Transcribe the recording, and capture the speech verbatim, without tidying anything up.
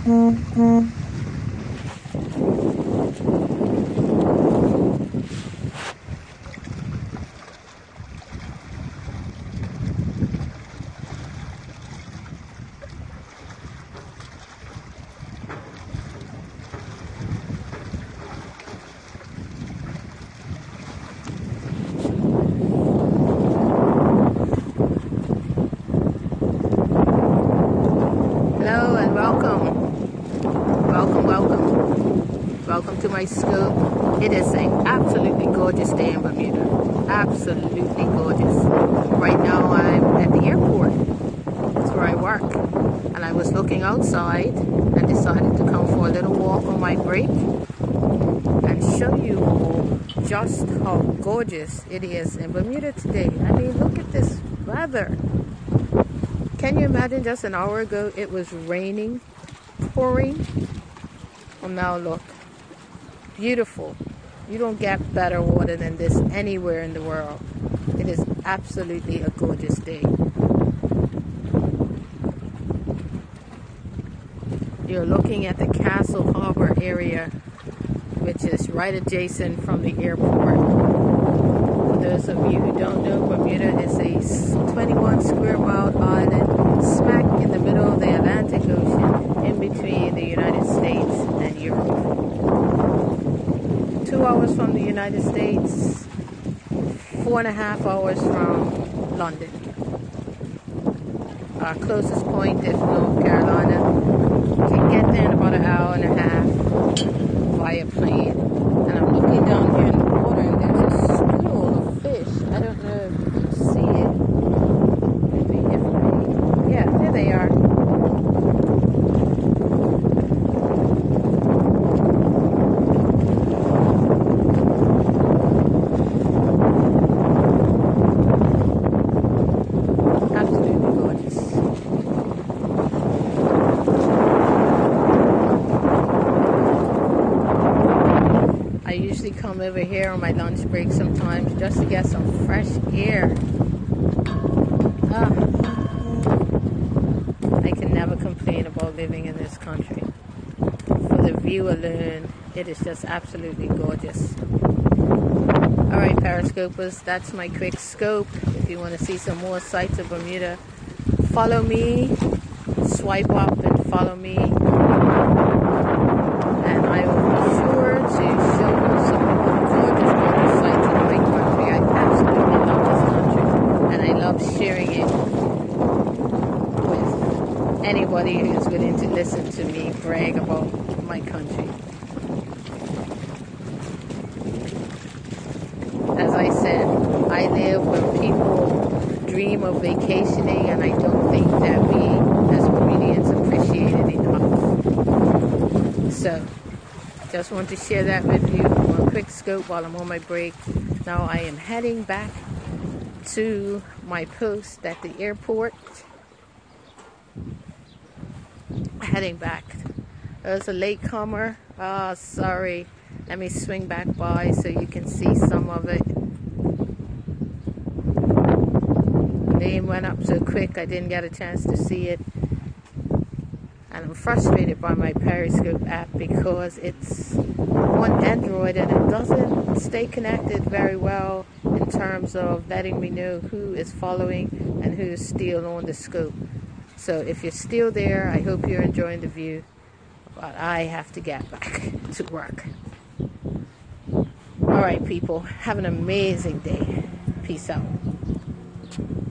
Hello and welcome, welcome, welcome, welcome to my scoop. It is an absolutely gorgeous day in Bermuda, absolutely gorgeous. Right now I'm at the airport, that's where I work, and I was looking outside and decided to come for a little walk on my break and show you all just how gorgeous it is in Bermuda today. I mean, look at this weather. Can you imagine just an hour ago it was raining, pouring? Well, now look, beautiful. You don't get better water than this anywhere in the world. It is absolutely a gorgeous day. You're looking at the Castle Harbor area, which is right adjacent from the airport. For those of you who don't know, Bermuda is a twenty-one square mile island smack in the middle of the Atlantic Ocean, in between the United States and Europe. Two hours from the United States, four and a half hours from London. Our closest point is North Carolina. You can get there in about an hour and a half via plane. And I'm looking down here in the water and there's a school of fish. I don't know if you can see it. Maybe if I... Yeah, there they are. Absolutely gorgeous. I usually come over here on my lunch break sometimes just to get some fresh air. Ah, I can never complain about living in this country. For the view alone, it is just absolutely gorgeous. Alright, Periscopers, that's my quick scope. If you want to see some more sights of Bermuda, follow me, swipe up and follow me. And I will be sure to show you some more gorgeous, gorgeous sights of my country. I absolutely love this country, and I love sharing it with anybody who's willing to listen to me brag about my country. As I said, I live where people dream of vacationing, and I don't think that we as Bermudians appreciate it enough. So, just want to share that with you on a quick scope while I'm on my break. Now I am heading back to my post at the airport. Heading back. There's a latecomer. Ah, oh, sorry. Let me swing back by so you can see some of it. The name went up so quick I didn't get a chance to see it. And I'm frustrated by my Periscope app because it's on Android and it doesn't stay connected very well in terms of letting me know who is following and who is still on the scope. So if you're still there, I hope you're enjoying the view. But I have to get back to work. Alright people, have an amazing day. Peace out.